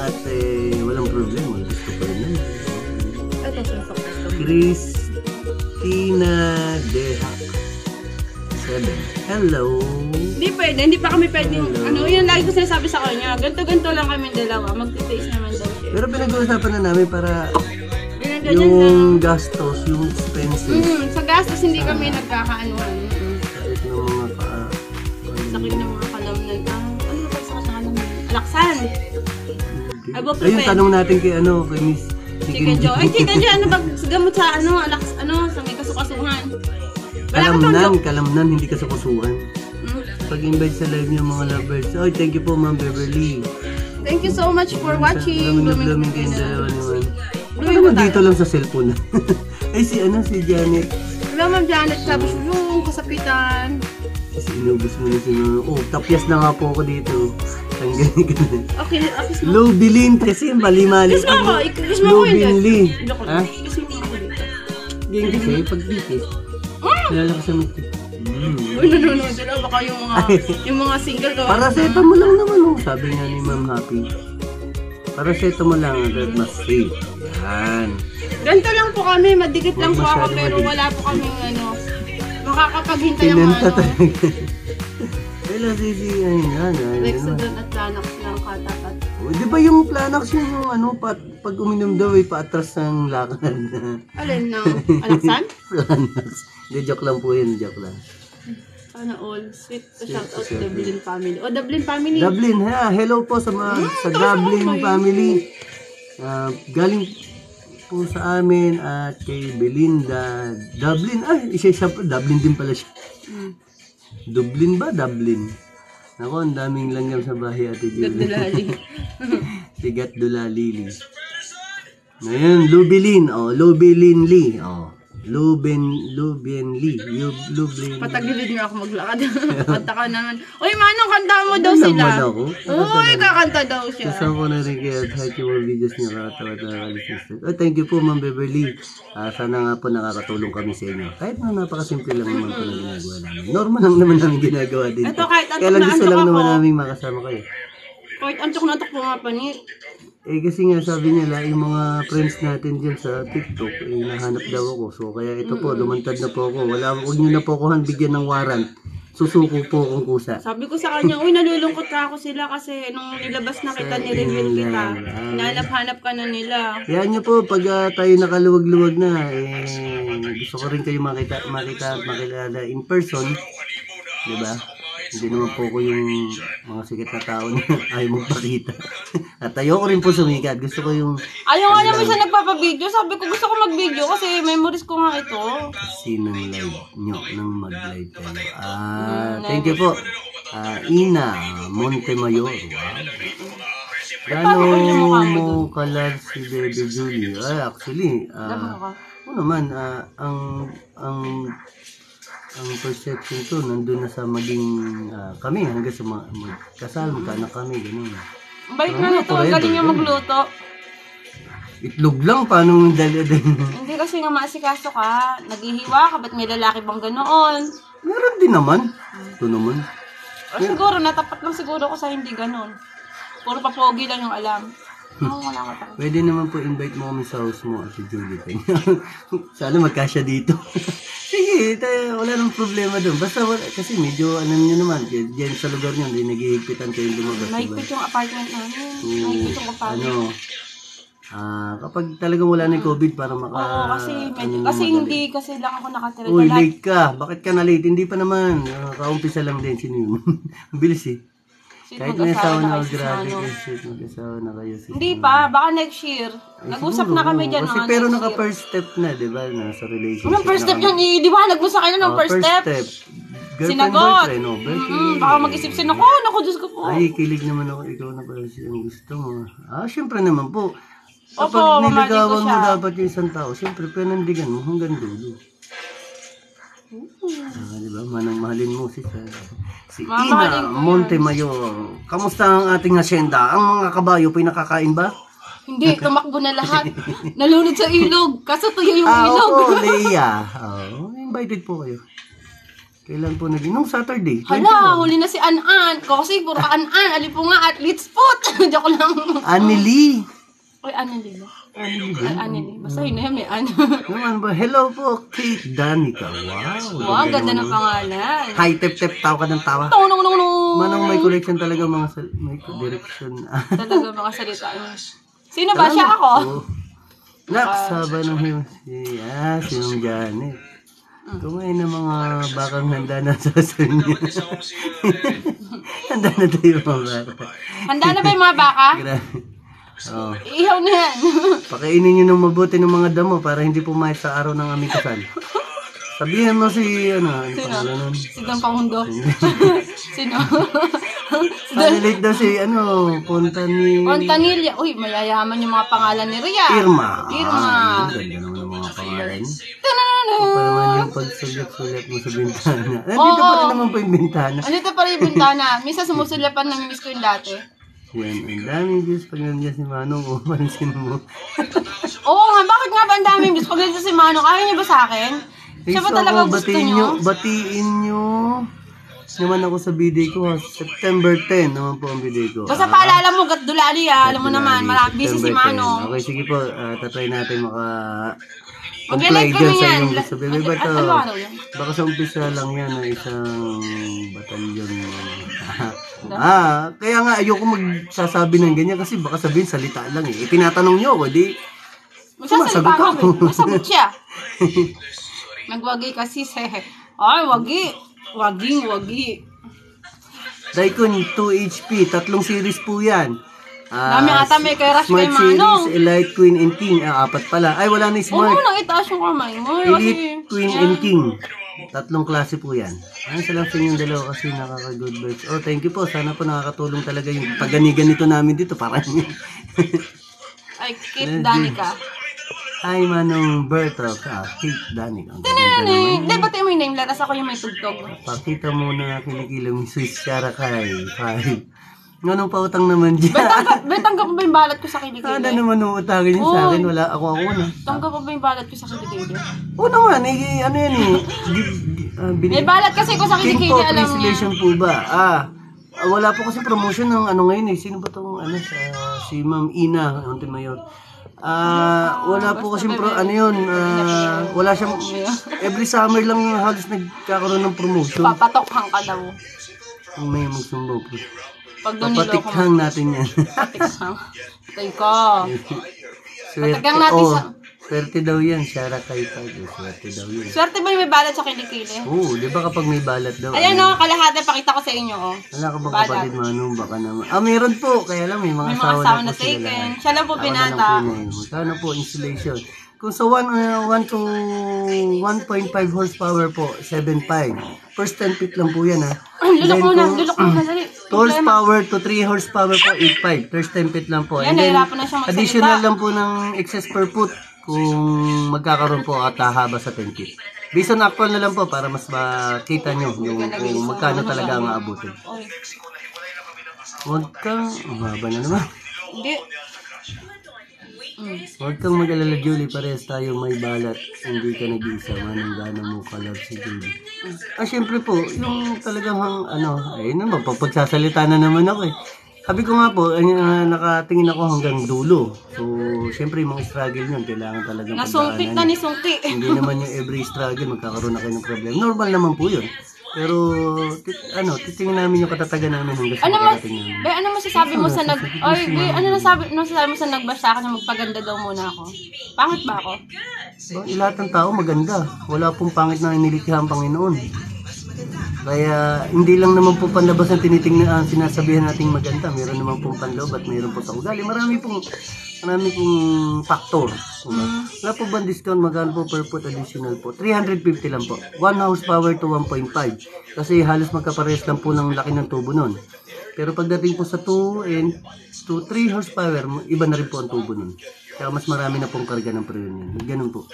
At walang problema. Gusto pa rin naman. Ito, suntok. Christina Deha 7. Hello. Hindi pwede, hindi pa kami pwedeng, ano, yun lagi ko sinasabi sa kanya, ganto-ganto lang kami dalawa, magtitaste naman daw siya. Pero pinag-uusapan na namin para Ganyan yung gastos, yung expenses. Sa gastos hindi kami nagkakaanuhan. Kahit ng mga Sakit ng mga kalamnan. Ano ba sa kalamnan? Alaksan! Ayun, tanong natin kay kay Miss Chicken Joe. Ay, Chicken Joe, ano ba gamot sa sa may kasukasuhan? Kalamnan, hindi kasukasuhan. Pag-invite sa live niyo mga lovers. Oh, thank you po Ma'am Beverly. Thank you so much for watching. Blooming kayong dalawa naman. Ano dito lang sa cellphone? Ay, si Janet. Hello Ma'am Janet, sabi siya yung kasapitan. Kasi inubos mo na tapyas na nga po ako dito. Ang ganyan. Okay. Low Bilin kasi mali-mali. Kiss mo ako. Low Bilin. Ha? Kiss mo ako dito. Ganyan kasi, pag-bikis. Kilala ko sa mitik. Uy, nanonood sila. Baka yung mga single ko. Paraseto mo lang naman. Sabi nga ni Ma'am Happy. Paraseto mo lang agad mas safe. Yan. Ganito lang po kami. Madikit lang po ako. Pero wala po kaming makakapaghintay ng Pinenta talaga. Hello, Sisi. Ayan. Lexodon at Planax lang katapat. Di ba yung Planax yung pag uminom daw paatras ng lakad na. Alin na? Alaksan? Planax. Hindi, joke lang po yun. Joke lang. Sana all. Sweet to shout out to Dublin family. O, Dublin family. Dublin, hello po sa Dublin family. Galing po sa amin at kay Belinda. Dublin, siya po. Dublin din pala siya. Dublin ba? Dublin. Ako, ang daming langgam sa bahay Ate Julie. Gatdulali. Si Gatdulali. Ngayon, Lubilin. Lubilin Lee. Lublin Lee. Patagilid nga ako maglakad. Kanta ka naman. Uy, Manong, kanta mo daw sila. Uy, kakanta daw siya. Kasama ko na rin kaya kahit yung mga videos niya kakatawa. Thank you po, Ma'am Beverly. Sana nga po nakakatulong kami sa inyo. Kahit na napakasimple lang naman po na ginagawa namin. Normal lang naman namin ginagawa din. Ito, kahit antok kaya lang na gusto antok lang ako. naman namin makasama kayo. Kahit antok na antok pumapanit. Kasi nga sabi nila, yung mga friends natin dyan sa TikTok, nahanap daw ako. So kaya ito po, lumantad na po ako. Huwag nyo na po ako bigyan ng warrant. Susuko po akong kusa. Sabi ko sa kanya, uy, nalulungkot na ako sila kasi nung nilabas na kita, nireveal kita. Hinanap-hanap ka na nila. Kaya nyo po, pag tayo nakaluwag-luwag na, gusto ko rin kayo makilala in person. Diba? Hindi naman po ko yung mga sikat na tao na ayaw magpakita. At ayoko rin po sumikat. Gusto ko yung... Ayaw nga naman siya nagpapabideo. Sabi ko gusto ko mag-video kasi memories ko nga ito. Sinang live nyo nang mag-live kayo. Thank you po. Ina Montemayor. Gano'n mo kalar si Baby Julie? Actually, naman, ang perception to nandun na sa maging kami hanggang sa magkasal, magkaanak kami, gano'n. Balik na nito, galing niya magluto. Itlog lang, paano dali? Hindi kasi nga maasikaso ka, naghihiwa ka, ba't may lalaki bang ganoon? Meron din naman. Ito naman. Siguro, natapat lang siguro ko sa hindi ganoon. Puro papogi lang yung alam. Wala ka pa. Pwede naman po invite mo kami sa house mo, Ate Julie. Sana magkasya dito. Sige, wala nang problema doon. Basta kasi medyo nyo naman, dyan sa lugar nyo, hindi naghihigpitan kayong lumabas. Mahigpit yung apartment namin. Mahigpit yung apartment. Kapag talagang wala na yung COVID para maka... Oo, kasi hindi kasi lang ako nakatira. Uy, late ka. Bakit ka na late? Hindi pa naman. Kaumpisa lang din. Sino yun? Bilis eh. Kahit may asawa na graduate, mag-asawa na kayo. Hindi pa, baka next year. Nag-usap na kami dyan. Kasi pero naka-first step na, di ba? Nasa relationship. Anong first step yan? Di ba? Nag-usap kayo ng first step? Sinagot. Baka mag-isip-sin ako. Naku, Diyos ko po. Ay, kilig naman ako. Ikaw na pala ang gusto mo. Siyempre naman po. Opo, kapag niligawan mo dapat yung isang tao, siyempre, pinandigan mo hanggang dulo. Diba? Mahalin mo si Ina Montemayor. Kamusta ang ating asyenda? Ang mga kabayo pinakakain ba? Hindi, tumakbo na lahat. Nalunod sa ilog. Kaso tuyo yung ilog. Oo, Leia. Invited po kayo. Kailan po naging? Nung Saturday. Hala, huli na si An-An. Kasi puro ka An-An. Ali po nga, athlete's foot. Joke lang. Anneli. Oy, Anneli ba? Anneli ba? Ay, Anneli. Basta yun na yan, may An. Naman ba? Hello po, Kate Danica. Wow. Wow, ganda ng pangalan. Hi, tep-tep. Tawa ka ng tawa. No. Manong may collection talaga mga may direction. Talaga mga salita niya. Sino ba? Siya ako? Nak, saba ng himas. Si Ma'am Janet. Kumain ng mga bakang handa na sa niya. Handa na tayo mga baka. Handa na ba yung mga baka? Grabe. Oh. Ihaw na yan. Pakainin nyo ng mabuti ng mga damo para hindi pumayat sa araw ng aming kasal. Sabihan mo si, ano pangalan nun? Si Don Pangundo. Sino? Panilate daw si, Fontanilla. Uy, mayayaman yung mga pangalan ni Ria. Irma. Irma. Ganda naman ang mga pangalan. Tanana. Pa naman yung pagsulat-sulat mo sa bintana. Nandito pa rin naman po yung bintana. Andito pa rin yung bintana. Minsan sumusulapan ng miss ko yung dati. Yan, ang daming views pag nandiyan si Manong, pansin mo. Oo nga, bakit nga ba ang daming views? Pag nandiyan si Manong, ayaw niyo ba sa akin? Siya ba talaga gusto niyo? Batiin nyo. Naman ako sa video ko, September 10 naman po ang video ko. Basta paalala mo, Gatdulali alam mo naman, busy si Manong. Okay, sige po, tatry natin Mag-live kami sa yan. inyong gusto. Bebe ba ito? Ano araw yan? Baka sa umpisa lang yan na isang batalyon. Kaya nga ayoko magsasabi ng ganyan kasi baka sabihin salita lang eh. Tinatanong nyo ako, di magsasalita ako. Masagot siya. Nagwagi kasi ay, wagi. Wagi. Daikon 2 HP, 3 series po yan. Dami ata may kay Rush kay Smart Manong. Series, Elite, Queen and King. 4 pala. Ay, wala na yung Smart. Oo, nang itaas yung kamay mo. Elite, Queen and King. 3 klase po yan. Salamat sa inyong dalawa kasi nakaka-good vibes. Oh, thank you po. Sana po nakakatulong talaga yung pagganigan namin dito. Parang ay, Kate Danica. Hi, Manong Bertrop. Kate Danica. Hindi, pati mo yung name. Latas ako yung may tugtog. Pakita mo na kinikilang Swiss Sharakay. Anong pautang naman dyan? Tanggap mo ba yung balat ko sa kilikili? Ano naman uutangin yun sa akin? Wala, ako na. Tanggap mo ba yung balat ko sa kilikili? Oo naman, ano yan eh. May balat kasi ko sa kilikili, King po, alam niya. pre-selection po ba? Wala po kasi promotion ng ano ngayon eh. Sino ba itong si Ma'am Ina, Mayor. Wala po kasi wala siyang, every summer lang halos nagkakaroon ng promotion. Papatokhang ka daw. Ang may magsumbo po. Pag doon niloko mo. Papatikhang natin yan. Patikhang. Patay ko. Swerte, natin sa... Swerte daw yan, Sharakay pa. Swerte daw yan. Swerte ba yung may balat sa kilikili? Oo, di ba kapag may balat daw? Ayan o, kalahati, pakita ko sa inyo o. Wala ka bang kapatid, Manong? Baka naman. Meron po. Kaya lang may mga asawa na po sila. Siya lang po binata. Magkano po installation? Kung sa 1 to 1.5 horsepower po, 7.5. First 10 feet lang po yan ha. Lulok mo na, dali. Horsepower to 3 horsepower po, 8.5. First 10 feet lang po. Yan, nahirapan na siyang magsalita. Additional lang po ng excess per foot kung magkakaroon po at hahaba sa 10 feet. Based on actual na lang po para mas makita nyo yung kung magkano talaga ang aabutin. Huwag kang, umaba na naman. Hindi. Huwag kang mag-alala, Julie. Parehas tayo may balat. Hindi ka nag-iisa. Manong gana mo ka-love si Julie. Siyempre po, yung talagang pagsasalita na naman ako eh. Sabi ko nga po, nakatingin ako hanggang dulo. So, siyempre yung mga struggle nyo, kailangan talagang nasungkit na ni Sungki. Hindi naman yung every struggle, magkakaroon na kayo ng problem. Normal naman po yun. Pero, titingnan namin yung katatagan namin hanggang sa makarating namin. Ano masasabi mo sa ano masasabi mo sa nag-bash sa akin na magpaganda daw muna ako? Pangit ba ako? Lahat ng tao maganda. Wala pong pangit na inilikha ang Panginoon. Kaya hindi lang naman po panlabas ang tinitingnan sinasabihan nating maganda. Meron naman pong panloob at meron po sa ugali. Marami pong factor. Wala po ba discount? Magkano po per foot additional po? 350 lang po. 1 horsepower to 1.5. Kasi halos magkaparehas lang po ng laki ng tubo nun. Pero pagdating po sa 2 and to 3 horsepower, iba na rin po ang tubo nun. Kaya mas marami na pong karga ng preno yan. Ganun po.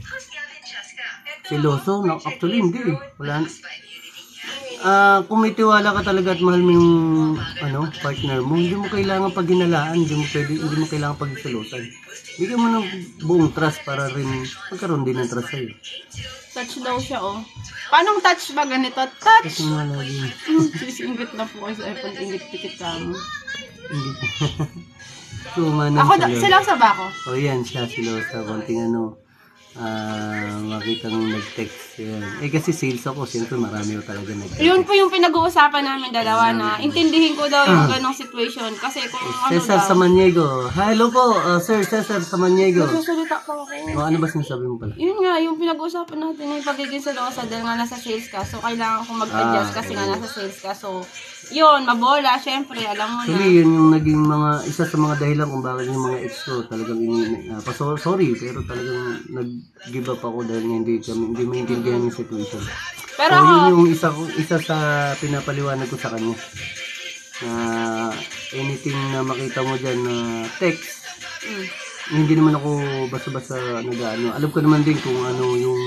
Siloso? No, actually hindi eh. Wala. Kung may tiwala ka talaga at mahal mo yung partner mo, hindi mo kailangan paghinalaan, hindi mo kailangan pagsilosan. Bigyan mo ng buong trust para rin magkaroon din ng trust sa'yo. Touch daw siya, oh. Paanong touch ba ganito? Touch! Kasi nga lagi. Sisingit na po kayo sa iPhone. Ingit-pikit ka mo. Hindi. So, manang Ako, sila sa ba ako? O yan, siya sila sa konting makitang nag-text yan. Kasi sales ako, siyempre marami ko talaga nag-text. Yun po yung pinag-uusapan namin dalawa na intindihin ko daw yung ganong situation. Kasi kung Cesar Samaniego. Hello po, Sir Cesar Samaniego. nagsasalita pa ako. Ano ba sinasabi mo pala? Yun nga, yung pinag-uusapan natin yung pagiging selosa dahil nga nasa sales ka. So, kailangan kong mag-adjust kasi nga nasa sales ka. So, yun, mabola, syempre, alam mo na. Actually, yun yung naging isa sa mga dahilan kung bakit yung mga ex ko talagang sorry, pero talagang nag-give up ako dahil nga hindi maintindihan yung situation. Pero so, ako, yun yung isa sa pinapaliwanag ko sa kanya. Na anything na makita mo dyan na text, hindi naman ako basta-basta nag-ano. Alam ko naman din kung ano yung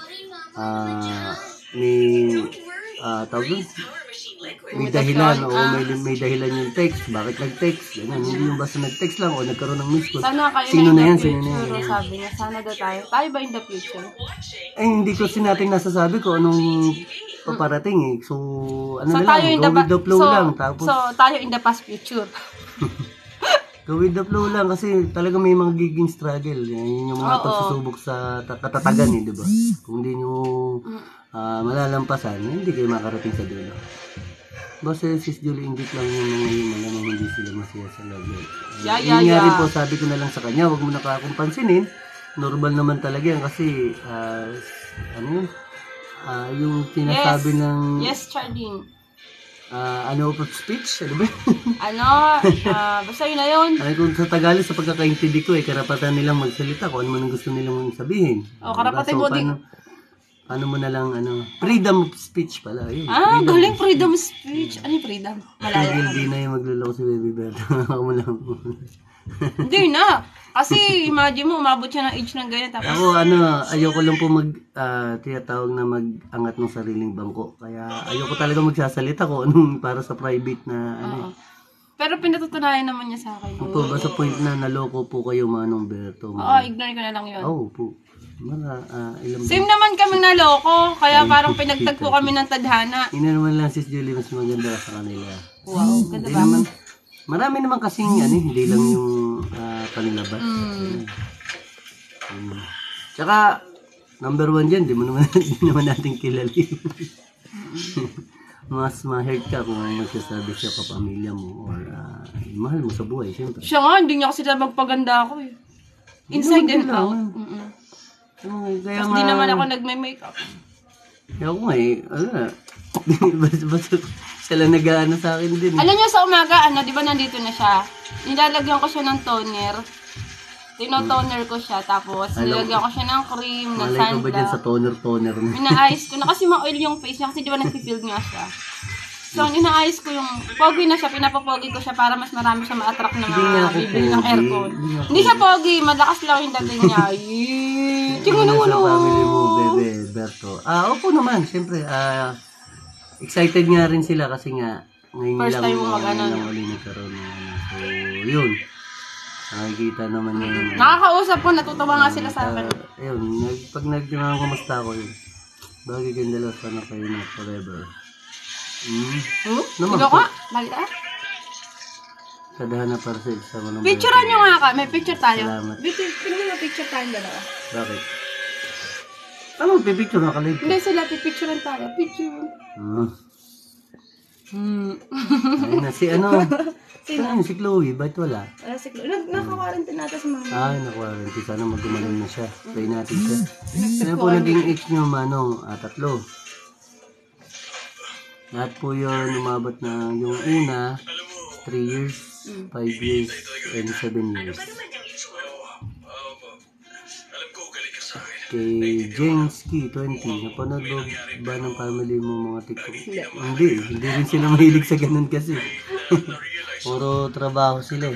tawag doon? May dahilan o may dahilan yung text. Bakit nag-text? Ganyan. Hindi yung basta nag-text lang o nagkaroon ng miss call. Sino na yan? Sino na yan? Sabi niya, sana daw tayo. Tayo ba in the future? Hindi ko natin nasasabi ko anong paparating eh. So, So, na tayo lang, in go the with the flow lang. Tapos, so, tayo in the past future. go with the flow lang kasi talaga may mga giging struggle. Yun yung mga pagsusubok sa katatagan eh, di ba? Kung hindi nyo malalampasan, hindi kayo makarating sa dulo. Basta sis Julie, ingit lang yung mga yun, malamang hindi sila masaya sa lagi. Yun nga rin po, sabi ko na lang sa kanya, huwag mo na akong pansinin. Normal naman talaga yan kasi, yung sinasabi ng... Yes, Charlene. Speech, ano ba? Basta yun na yun. Kung sa Tagalog, sa pagkakaintindi ko, karapatan nilang magsalita kung ano man ang gusto nilang sabihin. Karapatan mo din. Ano mo na lang, freedom of speech pala. Yun, galing freedom of speech. Ano yung freedom? Malaya. Hindi na yung magluloko si Baby Bear. Ako mo lang. Hindi na. Kasi imagine mo, umabot siya ng age ng ganyan. Tapos, ako, ayoko lang po tinatawag na mag-angat ng sariling bangko. Kaya ayoko talaga magsasalita ko para sa private na Pero pinatutunayan naman niya sa akin. Opo, basta point na naloko po kayo, Manong Berto. Ignore ko na lang yun. Po. Same naman kaming naloko, kaya parang pinagtagpo kami ng tadhana. Ina naman lang sis Julie, mas maganda sa kanila. Wow, ganda ba? Marami naman kasing hindi lang yung panlabas. Tsaka, number 1 dyan, di naman natin kilali. Mas ma-hurt ka kung magsasabi siya pa pamilya mo or mahal mo sa buhay, siyempre. Siya nga, hindi niya kasi magpaganda ako eh. Inside and out. Kaya hindi naman ako nagme-makeup. Kaya ako nga basta siya lang nag-aano sa akin din. Alam niyo sa umaga, di ba nandito na siya? Nilalagyan ko siya ng toner. Tino-toner ko siya, tapos nilagyan ko siya ng cream, ng sunblock. Malay ko ba dyan sa toner na? Minaayos ko na kasi ma-oil yung face niya, kasi di ba nagpipild nga siya. So, inaayos ko yung, pogi na siya, pinapapogi ko siya para mas marami siya ma-attract ng bibili ng aircon. Hindi siya pogi, malakas lang yung dating niya. Tingnan mo sa family mo, Bebe Berto. Opo naman, siyempre. Excited nga rin sila kasi nga, ngayon first time mo lang ulit nagkaroon. So, yun. Nakikita naman yun. Nakakausap ko, natutuwa nga sila sa akin. Ayun, pag nagtinanong kumusta ako yun, bagay kayong dalawa sana kayo na forever. Naman ko? Bakit Tadhana para sa isa mo ng picturean nyo nga ka. May picture tayo. Salamat. Pinag mo picture tayo dalawa. Bakit? Ano pipicture na kalit? Hindi sila, pipicturean tayo. Picture. Ayun na, si si Chloe, ba't wala? Si Chloe. Naka-quarantine natin sa mama. Naka-quarantine. Sana maggumaling na siya. Try natin siya. Ano po naging age nyo, Manong? 3. Lahat po yun, umabot na yung una, 3 years, 5 years, and 7 years. Kay Jenski, 20, napanood ba ng family mo mga TikTok? Hindi rin sila mahilig sa ganun kasi. Puro trabaho sila eh.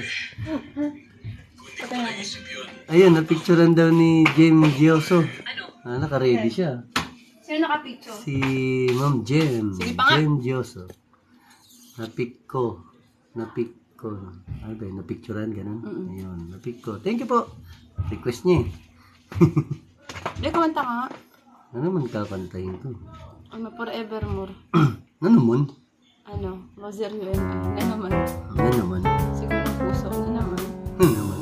Ayun, napicturean daw ni Jem Gioso. Naka-ready siya. Sino naka-picture? Si Ma'am Jem. Jem Gioso. Napik ko. Ay ba, napicturean ganun? Ayun, napik ko. Thank you po. Request niya eh. Hindi, kumanta ka nga. Ano naman kakantahin to? Ano, forevermore. Ano naman? Ano, Roser UMI. Na naman. Ano naman? Siguro puso. Na naman. Ano naman?